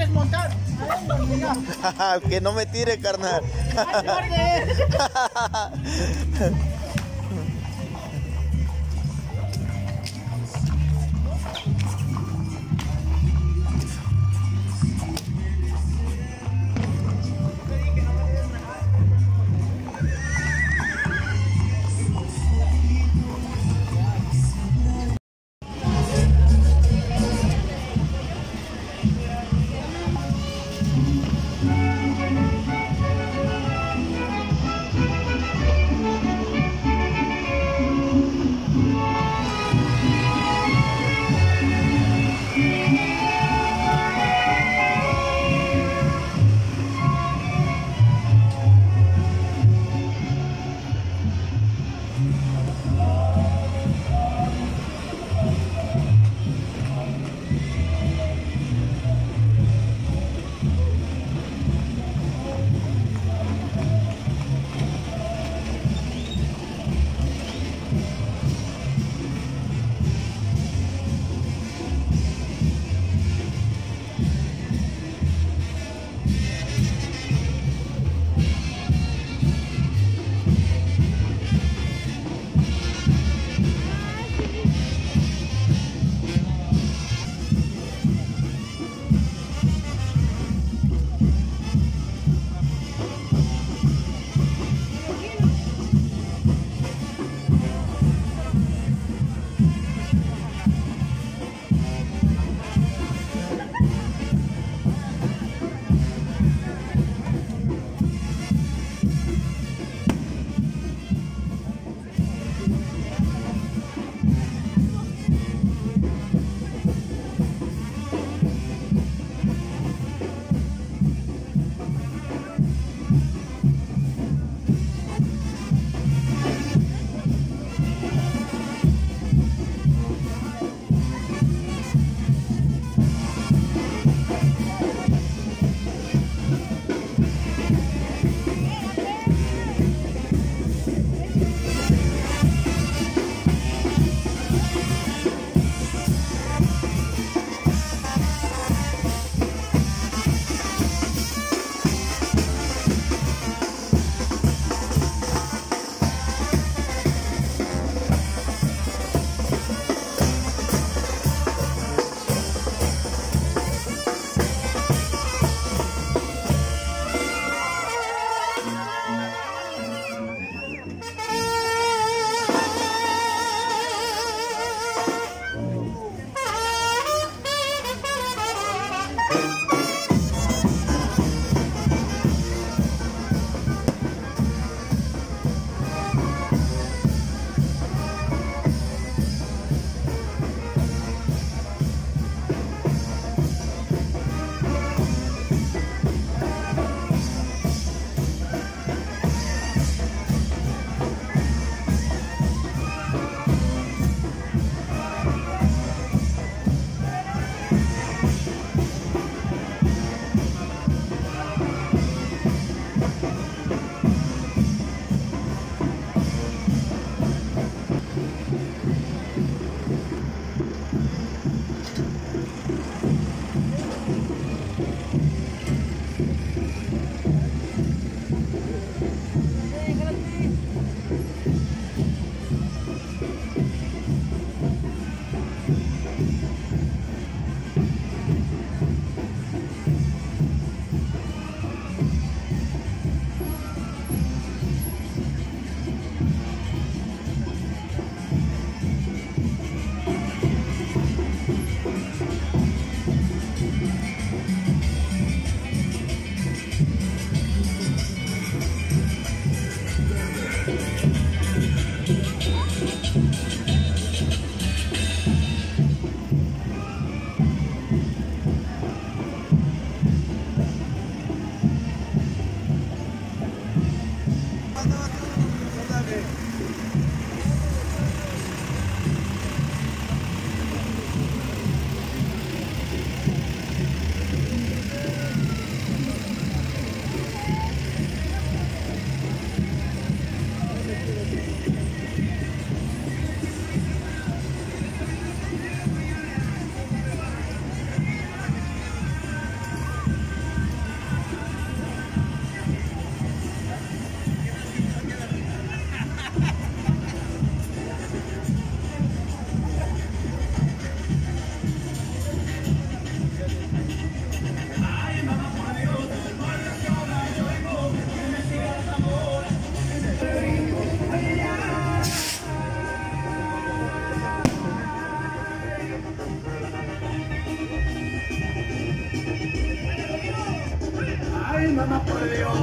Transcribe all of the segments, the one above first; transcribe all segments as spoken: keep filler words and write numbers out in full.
quieres montar? Que no me tire, carnal. mamá, por Dios.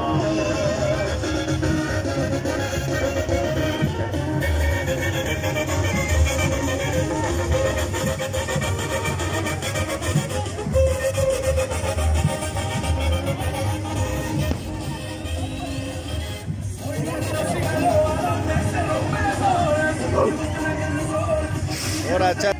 Ahora, cha-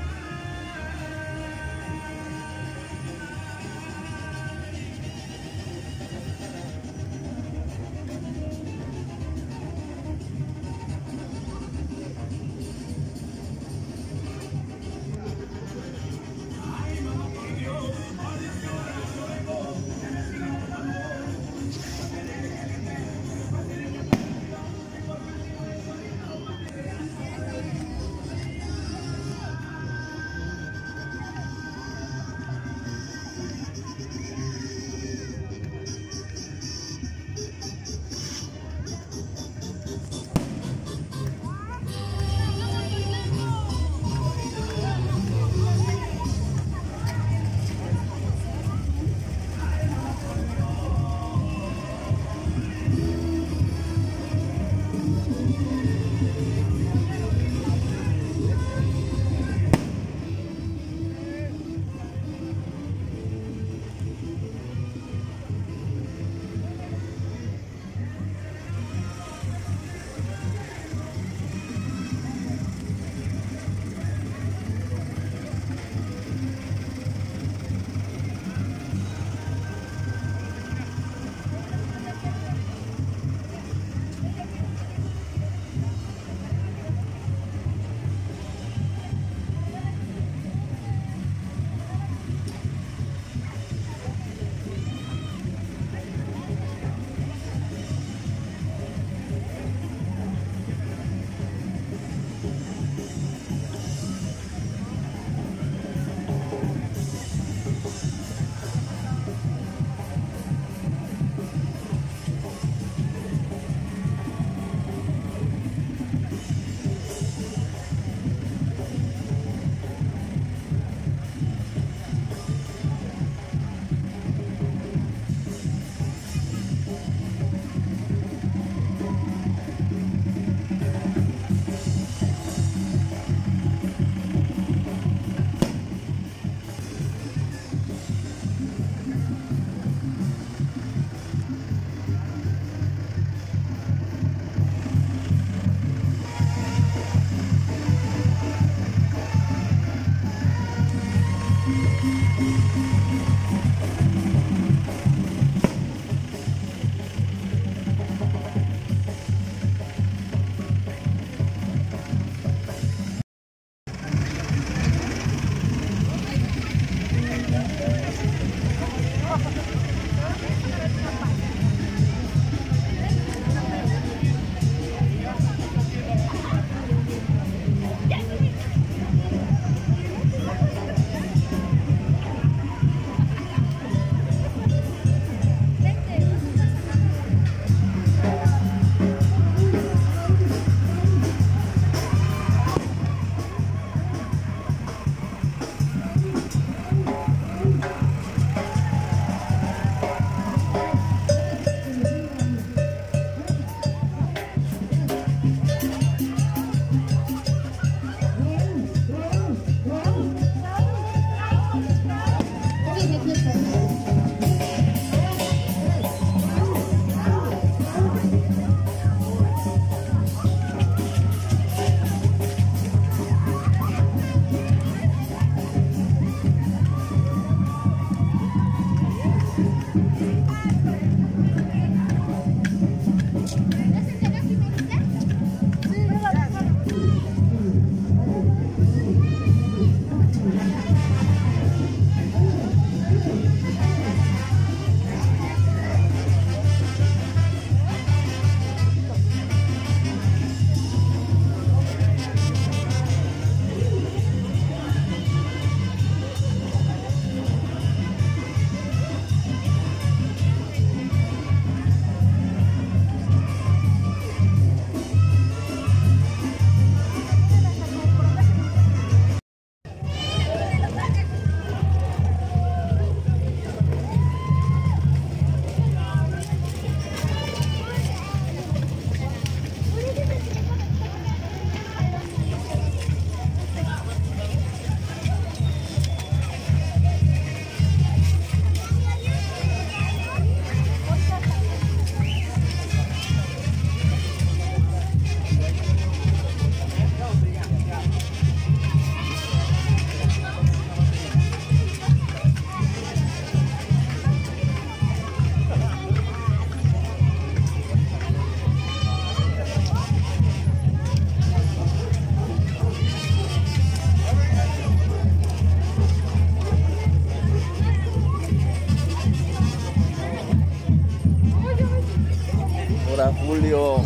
Julio.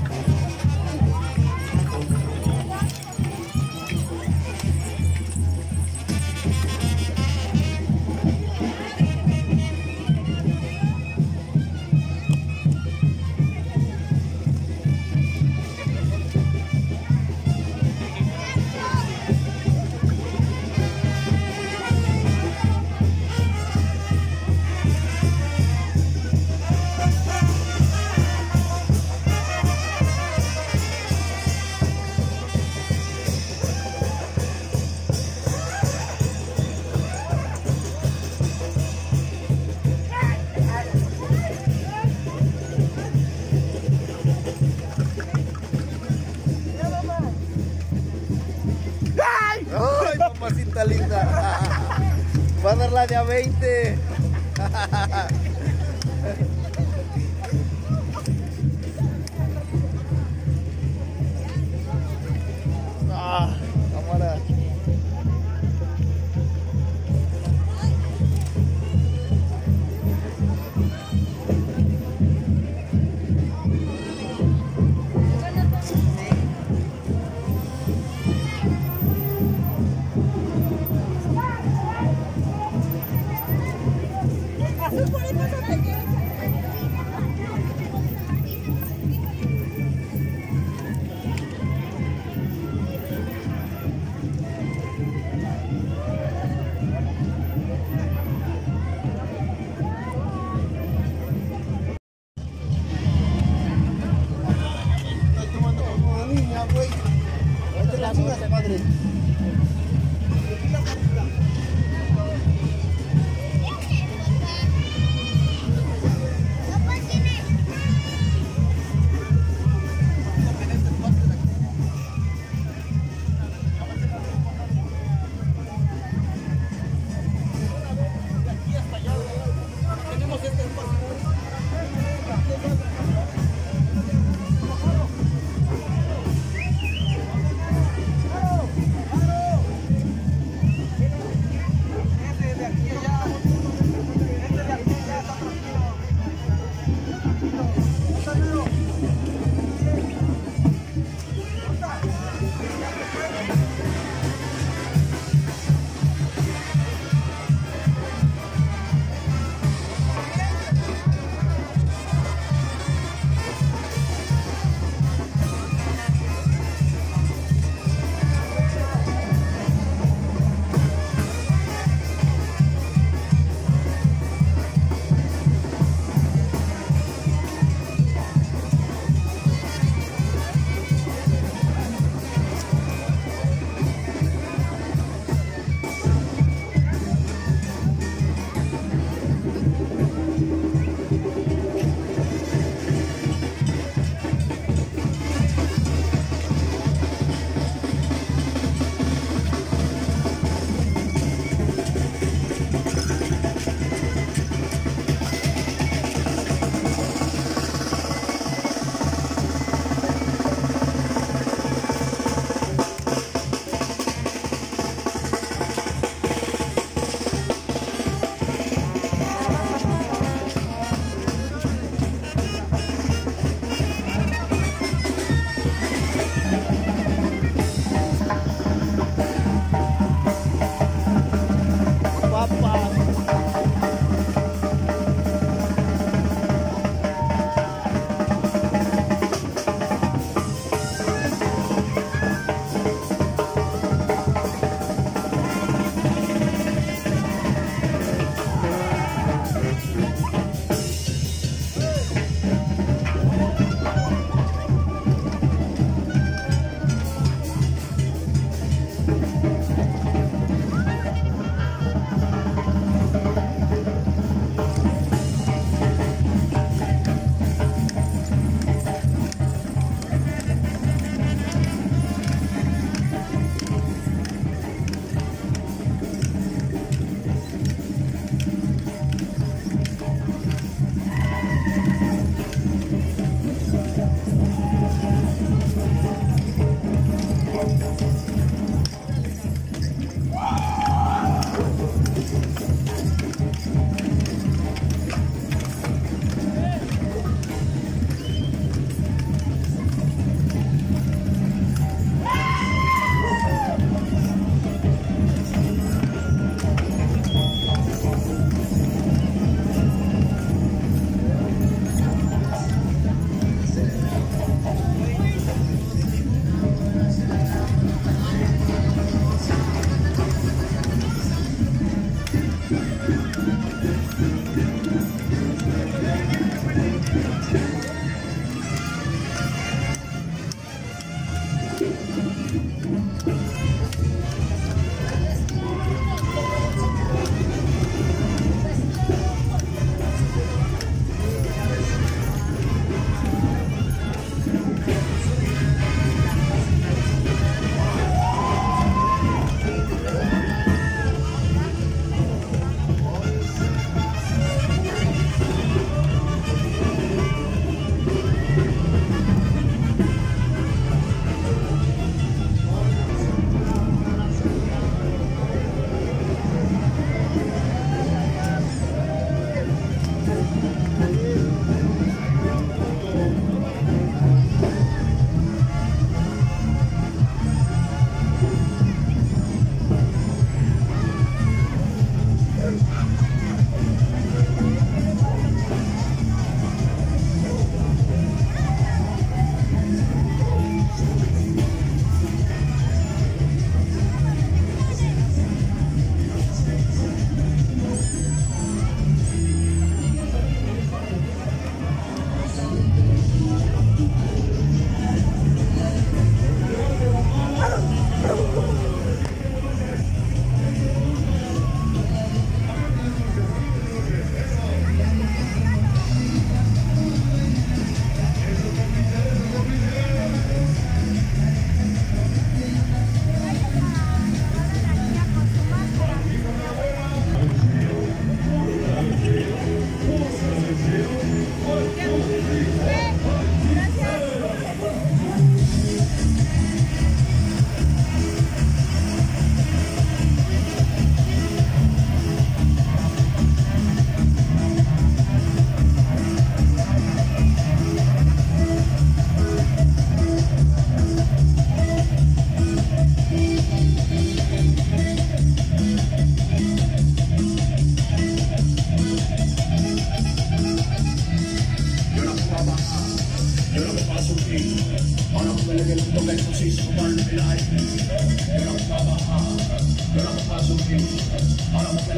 ¡Ay, mamacita linda! Va a dar la de a veinte. Ah, cámara.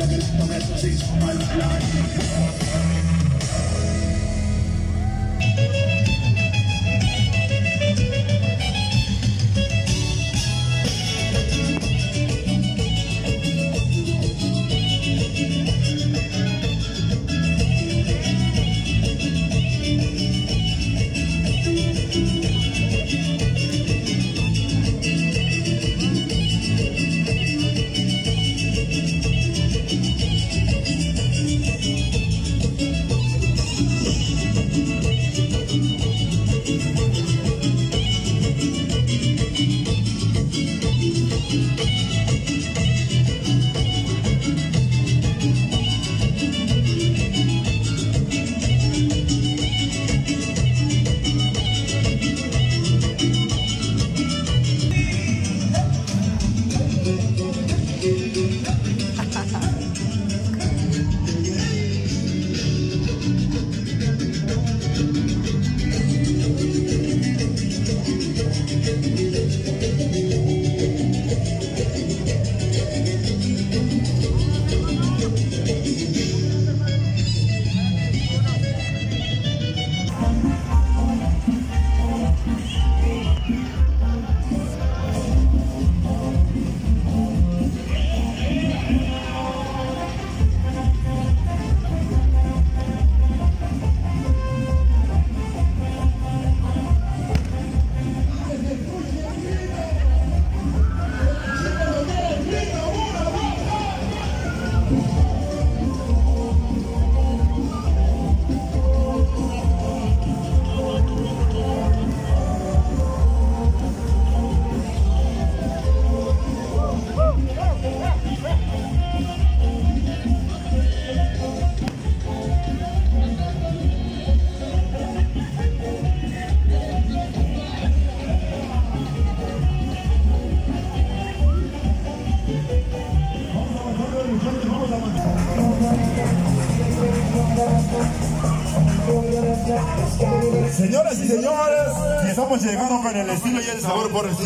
Señoras y señores, y estamos llegando con el estilo y el sabor por el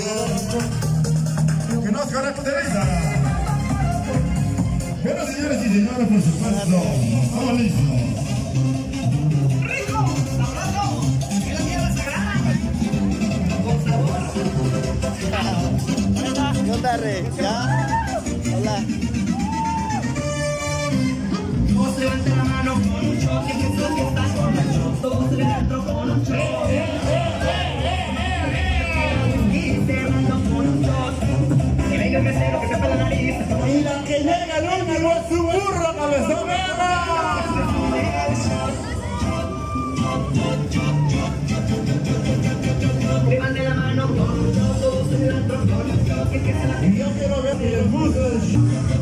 que nos caracteriza. Pero señores y señores, por supuesto, estamos listos. ¡Rico! ¡Sabroso! ¡Es la tierra sagrada! ¡Con sabor! ¿Qué onda, Re? ¿Ya? Hola. Todos levanten la mano con un choque, que Jesús que está con nosotros. Todos levanten con un choque. Y cerrando con un choque. Que venga el mesero, que sepa la nariz. Y la que llega el único es su burro, cabezón vega. Levanten la mano con un choque. Todos levanten con un choque, que se la... Y yo quiero ver que el buzo del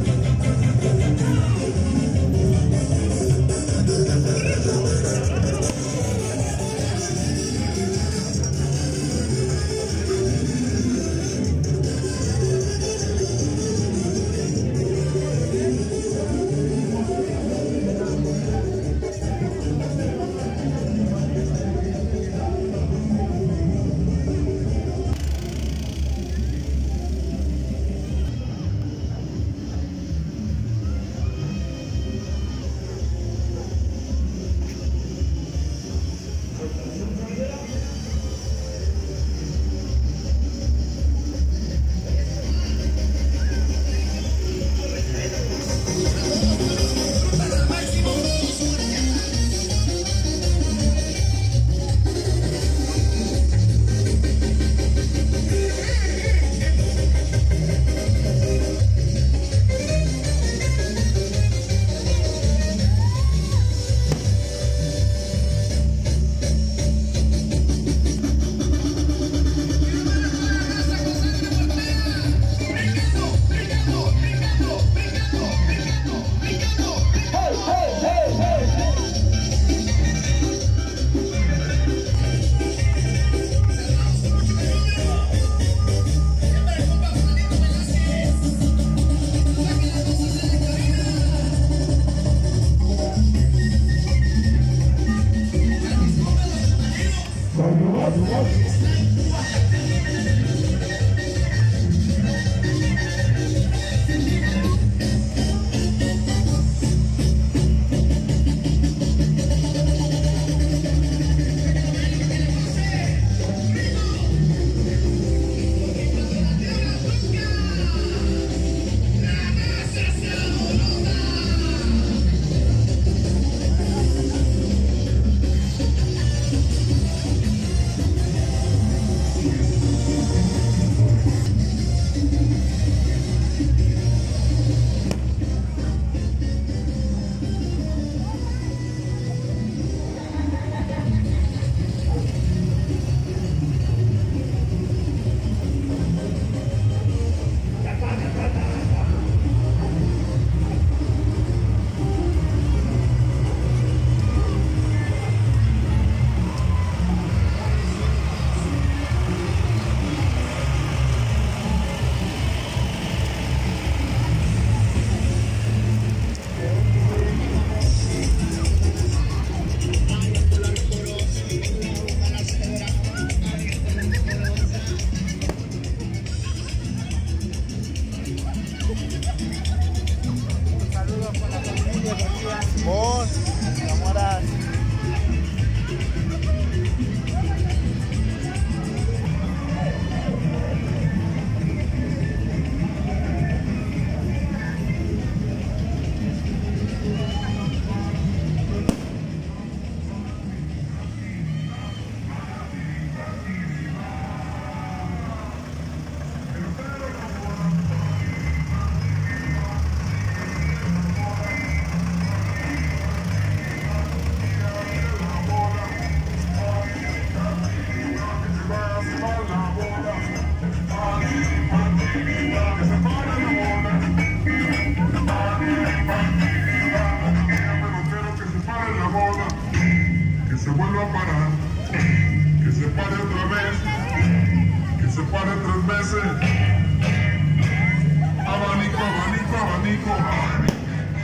Vos, enamoras. Que se vuelva a parar, que se pare otra vez, que se pare tres veces. Abanico, abanico, abanico, abanico.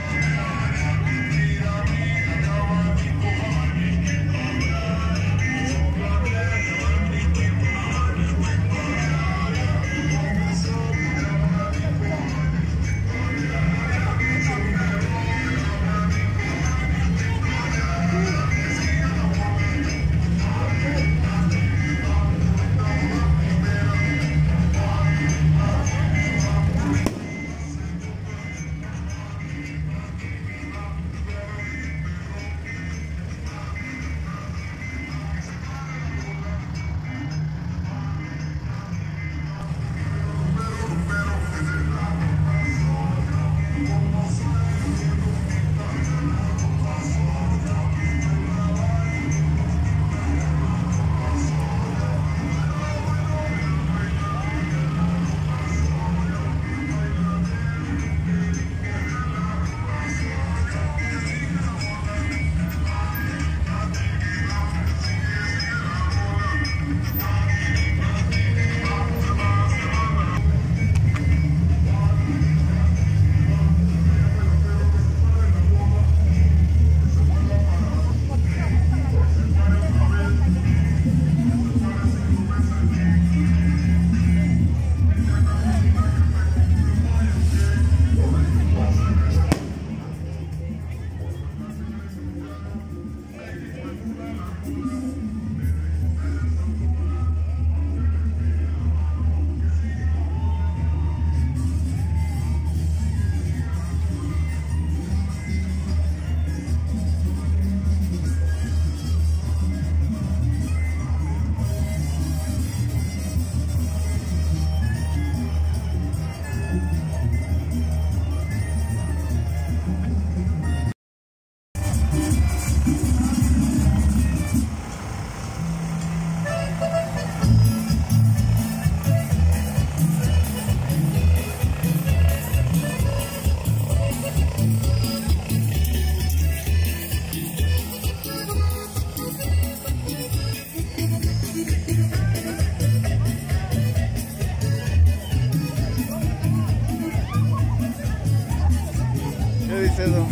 ¿Qué dice eso?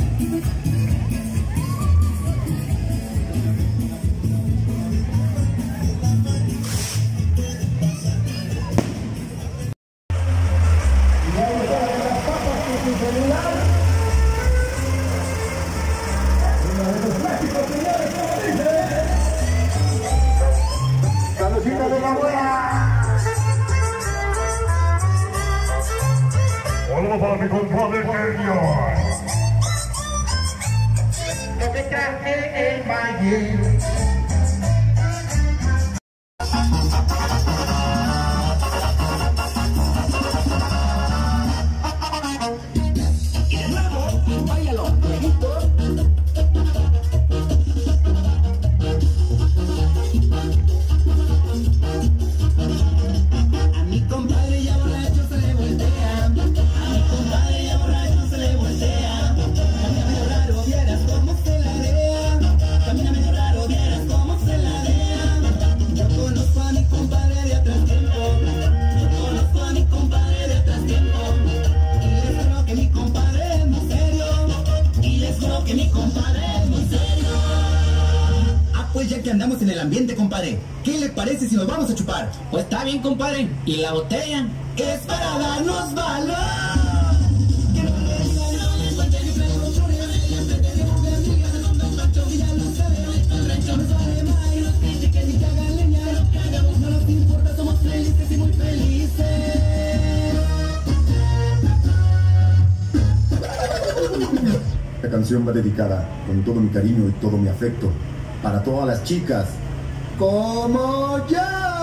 ¡Saludcita de la buena! Hola para mi compadre Genio. Lo que traje el valle. Y de nuevo, váyalo, bonito. A mi compadre ya borracho se le voltea. A mi compadre ya borracho se le voltea. Camina medio raro, vieras cómo se la rea. Camina medio raro, vieras cómo se la rea. Yo conozco a mi compadre de atrás tiempo. Yo conozco a mi compadre de atrás tiempo. Y les juro que mi compadre es muy serio. Y les juro que mi compadre es muy serio. Ah, pues ya que andamos en el ambiente, compadre, ¿qué le parece si nos vamos a chupar? Pues está bien, compadre. ¿Y la botella? Es para darnos valor. Que no les, no les falte ni pleno, no les falte Esta canción va dedicada con todo mi cariño y todo mi afecto para todas las chicas como yo.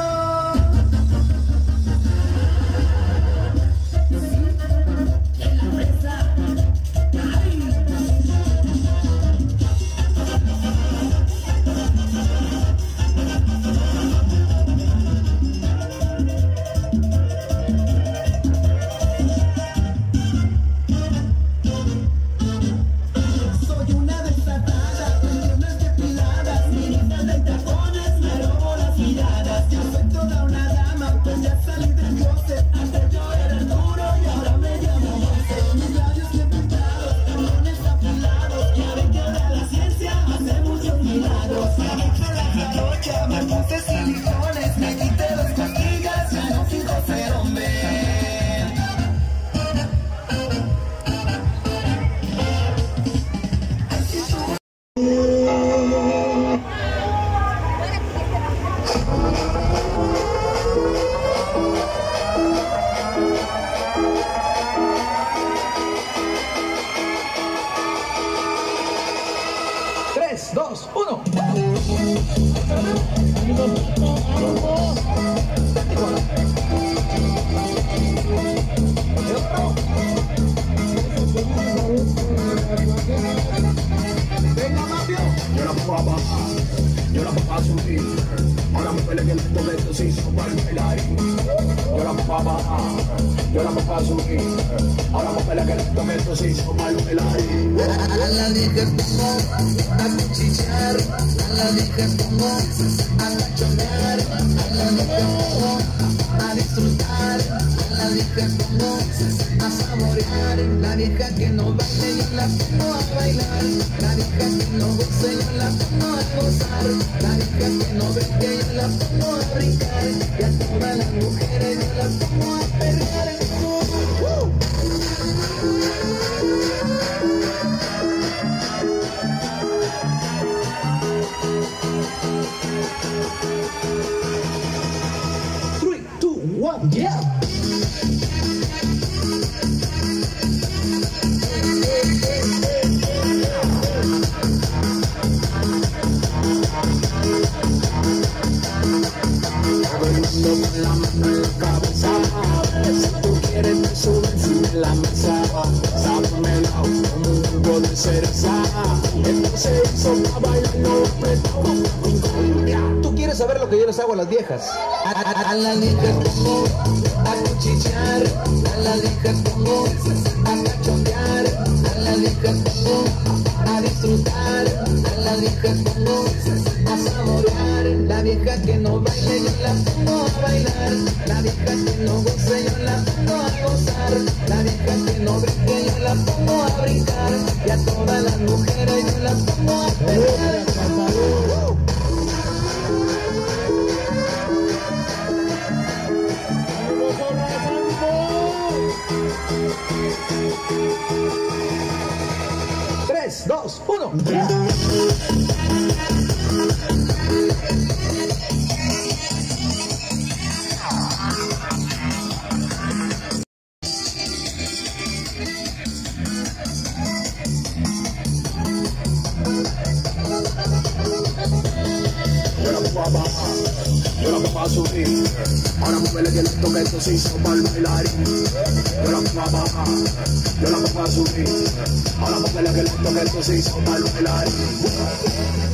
tres, dos, uno. Yo la puedo bajar, yo la puedo subir. Ahora me peleé en estos momentos y son para el bailarín. Yo la puedo bajar, yo la puedo subir. Ahora me peleé en estos momentos y son para el bailarín. A la vieja pongo a cuchillar, a la vieja pongo a cachondear, a la vieja pongo a disfrutar, a la vieja pongo a saborear. La vieja que no baile yo la pongo a bailar, la vieja que no goce yo la pongo a gozar, la vieja que no brinque yo la pongo a brincar, y a todas las mujeres yo la pongo a perrear. ¡Uh! three, two, one, yeah. Con la mano en la cabeza, si tú quieres me sube encima de la mesa, sábamela como un jugo de cereza. Esto se hizo para bailarlo apretado con cumbia. Tú quieres saber lo que yo les hago a las viejas. A, a, a la vieja pongo a cuchillar, a la vieja pongo a cachondear, a la vieja pongo a disfrutar, a la vieja pongo a saborear. La vieja que no baile yo la pongo a bailar, la vieja que no goce yo la pongo a gozar, la vieja que no brinque yo la pongo a brincar, y a todas las mujeres yo la pongo a perrear. tres, dos, uno. Yo la puedo bajar, yo la puedo subir. Ahora me peleé en estos momentos se hizo para el bailarín. Yo la puedo bajar, yo la puedo subir. Ahora me peleé en estos momentos se hizo para el bailarín.